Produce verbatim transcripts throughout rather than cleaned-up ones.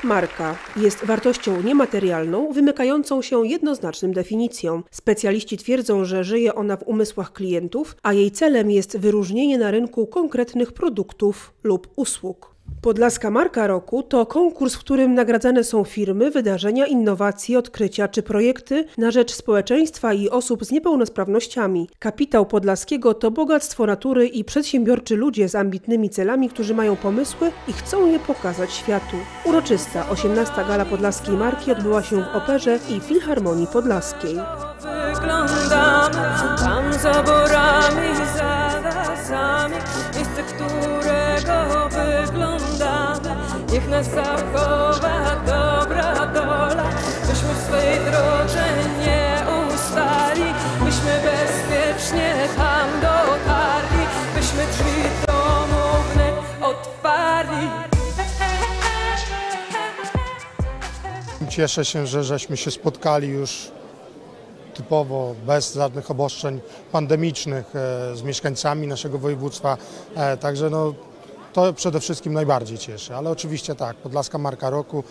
Marka jest wartością niematerialną, wymykającą się jednoznacznym definicjom. Specjaliści twierdzą, że żyje ona w umysłach klientów, a jej celem jest wyróżnienie na rynku konkretnych produktów lub usług. Podlaska Marka Roku to konkurs, w którym nagradzane są firmy, wydarzenia, innowacje, odkrycia czy projekty na rzecz społeczeństwa i osób z niepełnosprawnościami. Kapitał Podlaskiego to bogactwo natury i przedsiębiorczy ludzie z ambitnymi celami, którzy mają pomysły i chcą je pokazać światu. Uroczysta osiemnasta Gala Podlaskiej Marki odbyła się w Operze i Filharmonii Podlaskiej. Wyglądamy tam za borami, za lasami, miejsce, którego wyglądamy. Niech nas zachowa dobra dola, byśmy w swej drodze nie ustali, byśmy bezpiecznie tam dotarli, byśmy drzwi domu wnet otwarli. Cieszę się, że żeśmy się spotkali już typowo, bez żadnych obostrzeń pandemicznych z mieszkańcami naszego województwa, także no, to przede wszystkim najbardziej cieszy, ale oczywiście tak, Podlaska Marka Roku,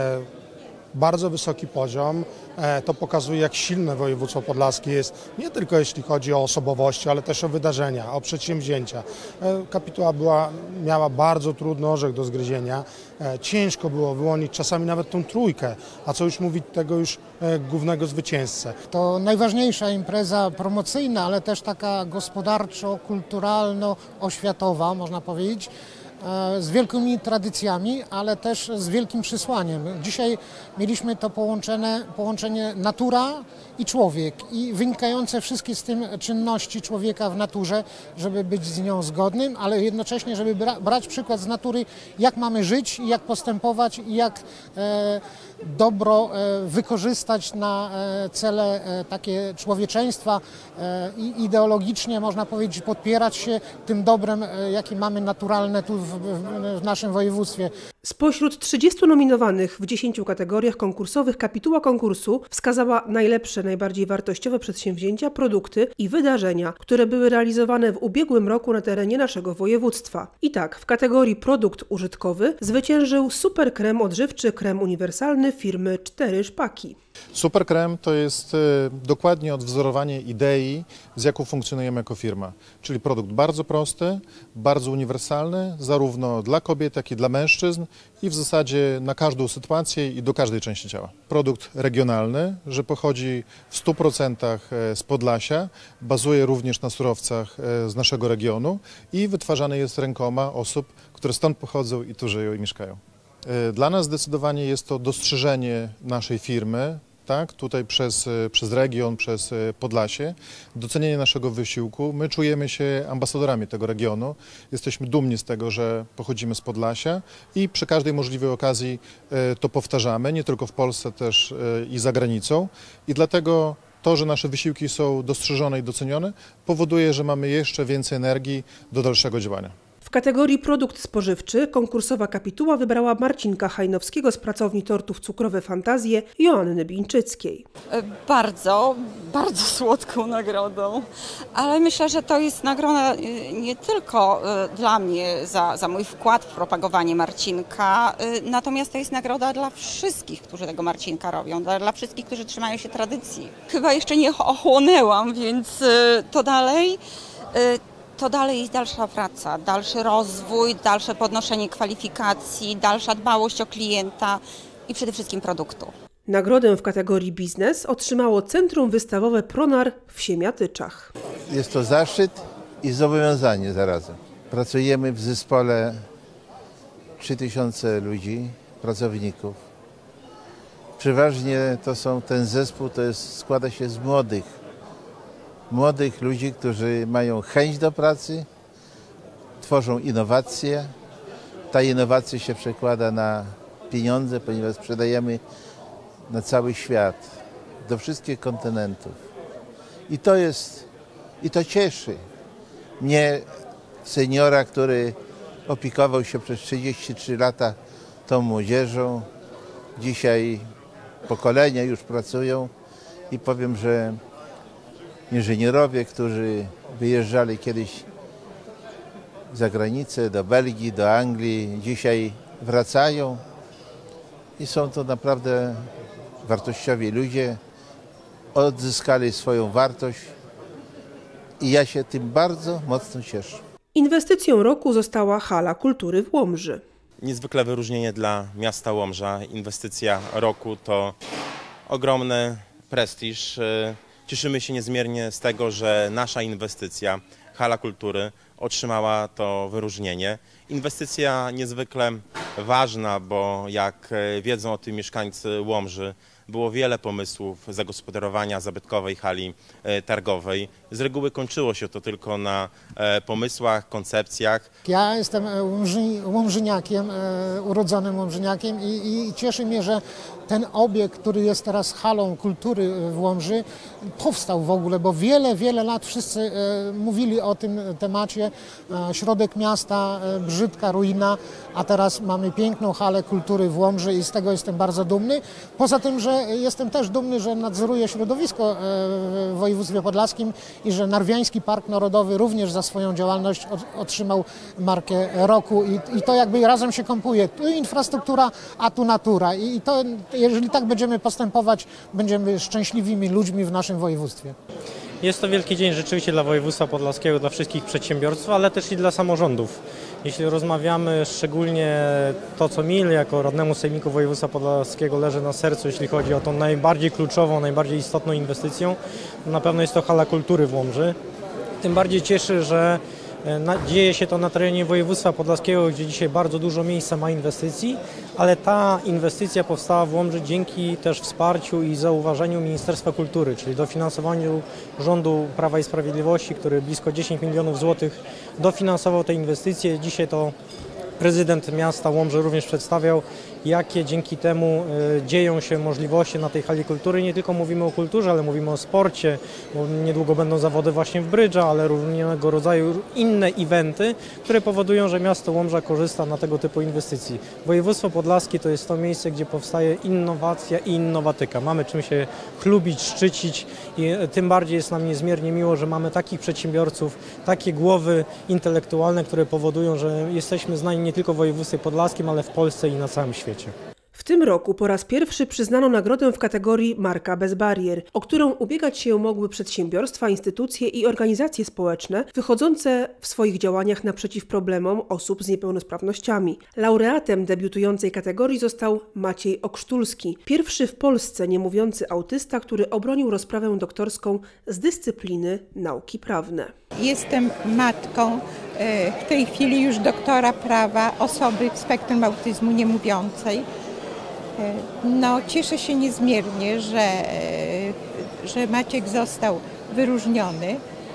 bardzo wysoki poziom, to pokazuje, jak silne województwo podlaskie jest, nie tylko jeśli chodzi o osobowości, ale też o wydarzenia, o przedsięwzięcia. Kapituła była, miała bardzo trudny orzech do zgryzienia, ciężko było wyłonić czasami nawet tą trójkę, a co już mówić tego już głównego zwycięzcę. To najważniejsza impreza promocyjna, ale też taka gospodarczo-kulturalno-oświatowa, można powiedzieć, z wielkimi tradycjami, ale też z wielkim przesłaniem. Dzisiaj mieliśmy to połączone, połączenie natura i człowiek i wynikające wszystkie z tym czynności człowieka w naturze, żeby być z nią zgodnym, ale jednocześnie, żeby bra brać przykład z natury, jak mamy żyć, jak postępować i jak e, dobro e, wykorzystać na e, cele e, takie człowieczeństwa e, i ideologicznie, można powiedzieć, podpierać się tym dobrem, e, jakie mamy naturalne tu w, w, w naszym województwie. Spośród trzydziestu nominowanych w dziesięciu kategoriach konkursowych kapituła konkursu wskazała najlepsze, najbardziej wartościowe przedsięwzięcia, produkty i wydarzenia, które były realizowane w ubiegłym roku na terenie naszego województwa. I tak, w kategorii produkt użytkowy zwyciężył super krem odżywczy, krem uniwersalny firmy Cztery Szpaki. Super Krem to jest dokładnie odwzorowanie idei, z jaką funkcjonujemy jako firma. Czyli produkt bardzo prosty, bardzo uniwersalny, zarówno dla kobiet, jak i dla mężczyzn i w zasadzie na każdą sytuację i do każdej części ciała. Produkt regionalny, że pochodzi w stu procentach z Podlasia, bazuje również na surowcach z naszego regionu i wytwarzany jest rękoma osób, które stąd pochodzą i tu żyją i mieszkają. Dla nas zdecydowanie jest to dostrzeżenie naszej firmy, tak, tutaj przez, przez region, przez Podlasie, docenienie naszego wysiłku. My czujemy się ambasadorami tego regionu, jesteśmy dumni z tego, że pochodzimy z Podlasia i przy każdej możliwej okazji to powtarzamy, nie tylko w Polsce, też i za granicą. I dlatego to, że nasze wysiłki są dostrzeżone i docenione, powoduje, że mamy jeszcze więcej energii do dalszego działania. W kategorii produkt spożywczy konkursowa kapituła wybrała Marcinka Hajnowskiego z pracowni tortów Cukrowe Fantazje Joanny Bińczyckiej. Bardzo, bardzo słodką nagrodą, ale myślę, że to jest nagroda nie tylko dla mnie za, za mój wkład w propagowanie Marcinka, natomiast to jest nagroda dla wszystkich, którzy tego Marcinka robią, dla, dla wszystkich, którzy trzymają się tradycji. Chyba jeszcze nie ochłonęłam, więc to dalej. To dalej jest dalsza praca, dalszy rozwój, dalsze podnoszenie kwalifikacji, dalsza dbałość o klienta i przede wszystkim produktu. Nagrodę w kategorii biznes otrzymało Centrum Wystawowe Pronar w Siemiatyczach. Jest to zaszczyt i zobowiązanie zarazem. Pracujemy w zespole trzy tysiące ludzi, pracowników. Przeważnie to są, ten zespół to jest, składa się z młodych. Młodych ludzi, którzy mają chęć do pracy, tworzą innowacje. Ta innowacja się przekłada na pieniądze, ponieważ sprzedajemy na cały świat, do wszystkich kontynentów. I to jest, i to cieszy mnie, seniora, który opiekował się przez trzydzieści trzy lata tą młodzieżą. Dzisiaj pokolenia już pracują i powiem, że inżynierowie, którzy wyjeżdżali kiedyś za granicę, do Belgii, do Anglii, dzisiaj wracają i są to naprawdę wartościowi ludzie, odzyskali swoją wartość i ja się tym bardzo mocno cieszę. Inwestycją roku została Hala Kultury w Łomży. Niezwykle wyróżnienie dla miasta Łomża. Inwestycja roku to ogromny prestiż. Cieszymy się niezmiernie z tego, że nasza inwestycja, Hala Kultury, otrzymała to wyróżnienie. Inwestycja niezwykle ważna, bo jak wiedzą o tym mieszkańcy Łomży, było wiele pomysłów zagospodarowania zabytkowej hali targowej. Z reguły kończyło się to tylko na pomysłach, koncepcjach. Ja jestem łomży, łomżyniakiem, urodzonym łomżyniakiem i, i cieszy mnie, że ten obiekt, który jest teraz halą kultury w Łomży, powstał w ogóle, bo wiele, wiele lat wszyscy mówili o tym temacie. Środek miasta, brzydka ruina, a teraz mamy piękną halę kultury w Łomży i z tego jestem bardzo dumny. Poza tym, że jestem też dumny, że nadzoruję środowisko w województwie podlaskim i że Narwiański Park Narodowy również za swoją działalność otrzymał markę roku i, i to jakby razem się kompuje. Tu infrastruktura, a tu natura i to, jeżeli tak będziemy postępować, będziemy szczęśliwymi ludźmi w naszym województwie. Jest to wielki dzień rzeczywiście dla województwa podlaskiego, dla wszystkich przedsiębiorców, ale też i dla samorządów. Jeśli rozmawiamy szczególnie to, co mi jako radnemu sejmiku województwa podlaskiego leży na sercu, jeśli chodzi o tą najbardziej kluczową, najbardziej istotną inwestycją, to na pewno jest to Hala Kultury w Łomży. Tym bardziej cieszy, że dzieje się to na terenie województwa podlaskiego, gdzie dzisiaj bardzo dużo miejsca ma inwestycji, ale ta inwestycja powstała w Łomży dzięki też wsparciu i zauważeniu Ministerstwa Kultury, czyli dofinansowaniu rządu Prawa i Sprawiedliwości, który blisko dziesięć milionów złotych dofinansował te inwestycje. Dzisiaj to prezydent miasta Łomży również przedstawiał, jakie dzięki temu dzieją się możliwości na tej hali kultury. Nie tylko mówimy o kulturze, ale mówimy o sporcie, bo niedługo będą zawody właśnie w brydża, ale różnego rodzaju inne eventy, które powodują, że miasto Łomża korzysta na tego typu inwestycji. Województwo podlaskie to jest to miejsce, gdzie powstaje innowacja i innowatyka. Mamy czym się chlubić, szczycić i tym bardziej jest nam niezmiernie miło, że mamy takich przedsiębiorców, takie głowy intelektualne, które powodują, że jesteśmy znani nie tylko w województwie podlaskim, ale w Polsce i na całym świecie. W tym roku po raz pierwszy przyznano nagrodę w kategorii Marka bez barier, o którą ubiegać się mogły przedsiębiorstwa, instytucje i organizacje społeczne wychodzące w swoich działaniach naprzeciw problemom osób z niepełnosprawnościami. Laureatem debiutującej kategorii został Maciej Okrztulski, pierwszy w Polsce niemówiący autysta, który obronił rozprawę doktorską z dyscypliny nauki prawne. Jestem matką w tej chwili już doktora prawa osoby w spektrum autyzmu niemówiącej. No, cieszę się niezmiernie, że, że Maciek został wyróżniony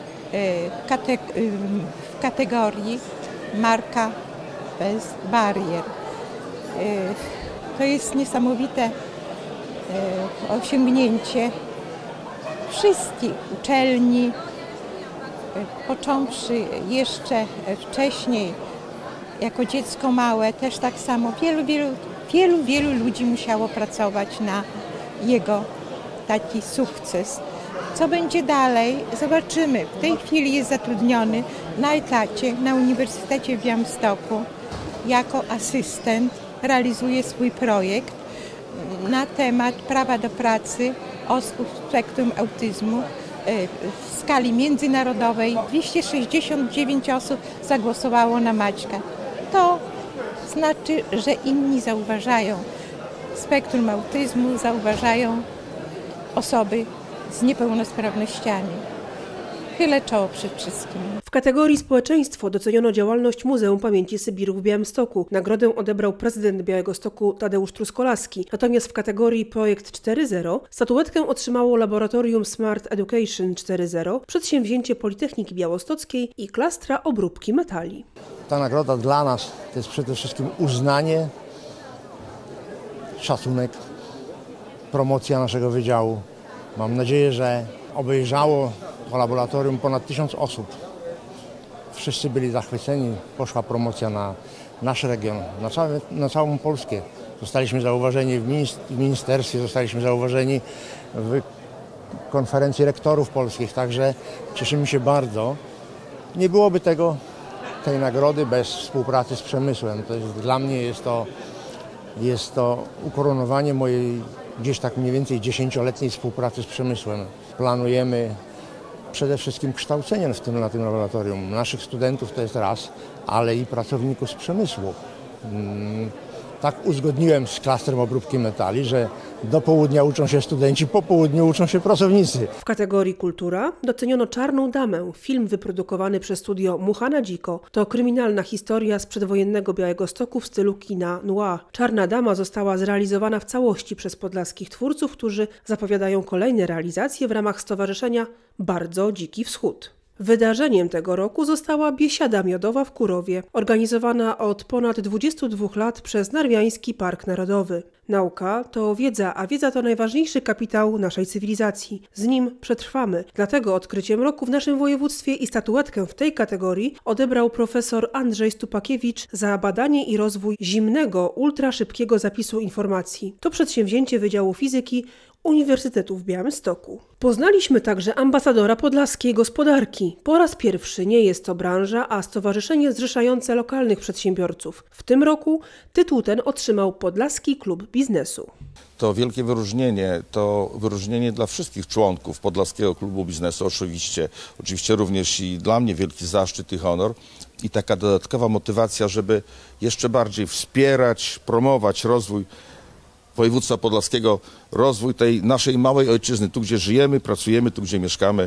w kategorii Marka bez barier. To jest niesamowite osiągnięcie wszystkich uczelni, począwszy jeszcze wcześniej, jako dziecko małe, też tak samo wielu, wielu, wielu, wielu ludzi musiało pracować na jego taki sukces. Co będzie dalej? Zobaczymy. W tej chwili jest zatrudniony na etacie na Uniwersytecie w Białymstoku jako asystent. Realizuje swój projekt na temat prawa do pracy osób w spektrum autyzmu. W skali międzynarodowej dwieście sześćdziesiąt dziewięć osób zagłosowało na Maćka. To znaczy, że inni zauważają spektrum autyzmu, zauważają osoby z niepełnosprawnościami. Chylę czoło przed wszystkim. W kategorii społeczeństwo doceniono działalność Muzeum Pamięci Sybirów w Białymstoku. Nagrodę odebrał prezydent Białegostoku Tadeusz Truskolaski. Natomiast w kategorii Projekt cztery zero statuetkę otrzymało Laboratorium Smart Education cztery zero, przedsięwzięcie Politechniki Białostockiej i Klastra Obróbki Metali. Ta nagroda dla nas to jest przede wszystkim uznanie, szacunek, promocja naszego wydziału. Mam nadzieję, że obejrzało to laboratorium ponad tysiąc osób. Wszyscy byli zachwyceni, poszła promocja na nasz region, na, całe, na całą Polskę. Zostaliśmy zauważeni w ministerstwie, zostaliśmy zauważeni w konferencji rektorów polskich, także cieszymy się bardzo. Nie byłoby tego, tej nagrody bez współpracy z przemysłem. To jest, dla mnie jest to Jest to ukoronowanie mojej gdzieś tak mniej więcej dziesięcioletniej współpracy z przemysłem. Planujemy przede wszystkim kształcenie w tym, na tym laboratorium. Naszych studentów to jest raz, ale i pracowników z przemysłu. Tak uzgodniłem z klastrem obróbki metali, że do południa uczą się studenci, po południu uczą się pracownicy. W kategorii kultura doceniono Czarną Damę. Film wyprodukowany przez studio Mucha na dziko. To kryminalna historia z przedwojennego Białegostoku w stylu kina noir. Czarna Dama została zrealizowana w całości przez podlaskich twórców, którzy zapowiadają kolejne realizacje w ramach stowarzyszenia Bardzo Dziki Wschód. Wydarzeniem tego roku została Biesiada Miodowa w Kurowie, organizowana od ponad dwudziestu dwóch lat przez Narwiański Park Narodowy. Nauka to wiedza, a wiedza to najważniejszy kapitał naszej cywilizacji. Z nim przetrwamy. Dlatego odkryciem roku w naszym województwie i statuetkę w tej kategorii odebrał profesor Andrzej Stupakiewicz za badanie i rozwój zimnego, ultraszybkiego zapisu informacji. To przedsięwzięcie Wydziału Fizyki Uniwersytetu w Białymstoku. Poznaliśmy także ambasadora podlaskiej gospodarki. Po raz pierwszy nie jest to branża, a stowarzyszenie zrzeszające lokalnych przedsiębiorców. W tym roku tytuł ten otrzymał Podlaski Klub Biznesu. To wielkie wyróżnienie, to wyróżnienie dla wszystkich członków Podlaskiego Klubu Biznesu, oczywiście, oczywiście również i dla mnie wielki zaszczyt i honor i taka dodatkowa motywacja, żeby jeszcze bardziej wspierać, promować rozwój województwa podlaskiego, rozwój tej naszej małej ojczyzny, tu gdzie żyjemy, pracujemy, tu gdzie mieszkamy.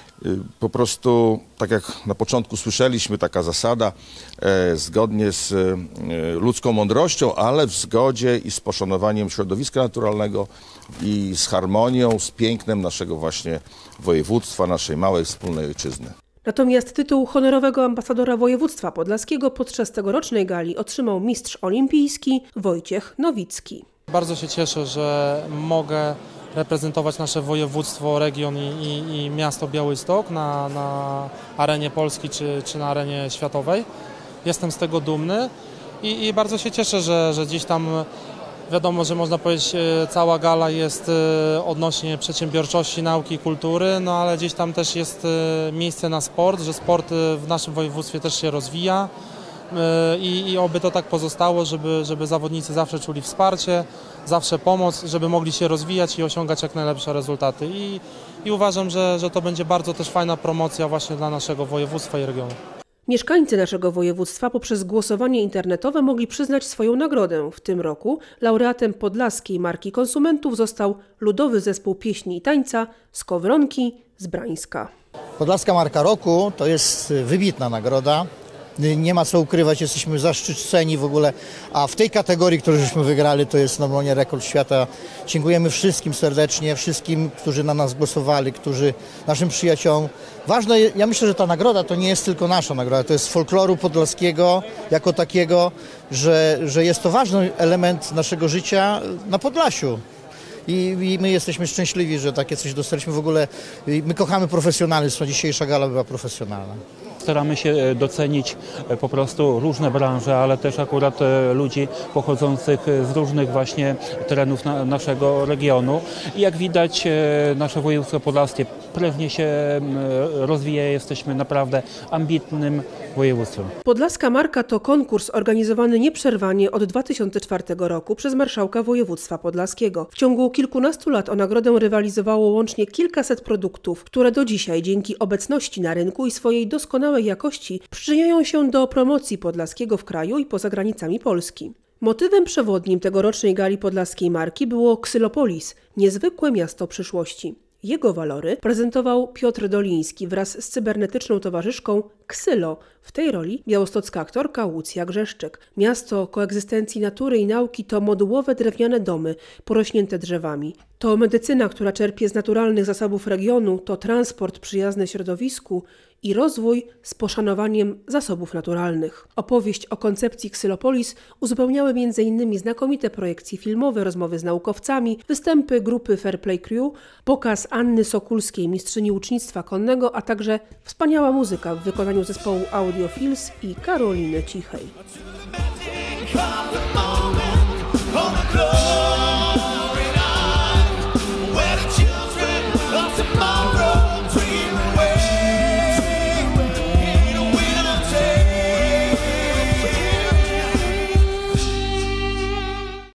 Po prostu, tak jak na początku słyszeliśmy, taka zasada e, zgodnie z e, ludzką mądrością, ale w zgodzie i z poszanowaniem środowiska naturalnego i z harmonią, z pięknem naszego właśnie województwa, naszej małej wspólnej ojczyzny. Natomiast tytuł honorowego ambasadora województwa podlaskiego podczas tegorocznej gali otrzymał mistrz olimpijski Wojciech Nowicki. Bardzo się cieszę, że mogę reprezentować nasze województwo, region i, i, i miasto Białystok na, na arenie Polski czy, czy na arenie światowej. Jestem z tego dumny i, i bardzo się cieszę, że, że gdzieś tam wiadomo, że można powiedzieć cała gala jest odnośnie przedsiębiorczości, nauki i kultury, no ale gdzieś tam też jest miejsce na sport, że sport w naszym województwie też się rozwija. I, i oby to tak pozostało, żeby, żeby zawodnicy zawsze czuli wsparcie, zawsze pomoc, żeby mogli się rozwijać i osiągać jak najlepsze rezultaty. I, i uważam, że, że to będzie bardzo też fajna promocja właśnie dla naszego województwa i regionu. Mieszkańcy naszego województwa poprzez głosowanie internetowe mogli przyznać swoją nagrodę. W tym roku laureatem podlaskiej marki konsumentów został Ludowy Zespół Pieśni i Tańca z Kowronki z Brańska. Podlaska Marka Roku to jest wybitna nagroda. Nie ma co ukrywać, jesteśmy zaszczyceni w ogóle, a w tej kategorii, którą żeśmy wygrali, to jest normalnie rekord świata. Dziękujemy wszystkim serdecznie, wszystkim, którzy na nas głosowali, którzy naszym przyjaciołom. Ważne, ja myślę, że ta nagroda to nie jest tylko nasza nagroda, to jest z folkloru podlaskiego jako takiego, że, że jest to ważny element naszego życia na Podlasiu. I, I my jesteśmy szczęśliwi, że takie coś dostaliśmy w ogóle. My kochamy profesjonalizm, a dzisiejsza gala była profesjonalna. Staramy się docenić po prostu różne branże, ale też akurat ludzi pochodzących z różnych właśnie terenów na, naszego regionu. I jak widać, nasze województwo podlaskie prężnie się rozwija, jesteśmy naprawdę ambitnym województwem. Podlaska Marka to konkurs organizowany nieprzerwanie od dwa tysiące czwartego roku przez marszałka województwa podlaskiego. W ciągu kilkunastu lat o nagrodę rywalizowało łącznie kilkaset produktów, które do dzisiaj dzięki obecności na rynku i swojej doskonałej jakości przyczyniają się do promocji podlaskiego w kraju i poza granicami Polski. Motywem przewodnim tegorocznej gali podlaskiej marki było Ksylopolis, niezwykłe miasto przyszłości. Jego walory prezentował Piotr Doliński wraz z cybernetyczną towarzyszką Ksylo. W tej roli białostocka aktorka Łucja Grzeszczyk. Miasto koegzystencji natury i nauki to modułowe drewniane domy porośnięte drzewami. To medycyna, która czerpie z naturalnych zasobów regionu, to transport przyjazny środowisku i rozwój z poszanowaniem zasobów naturalnych. Opowieść o koncepcji Ksylopolis uzupełniały między innymi znakomite projekcje filmowe, rozmowy z naukowcami, występy grupy Fairplay Crew, pokaz Anny Sokulskiej, mistrzyni łucznictwa konnego, a także wspaniała muzyka w wykonaniu zespołu Audiofils i Karoliny Cichej.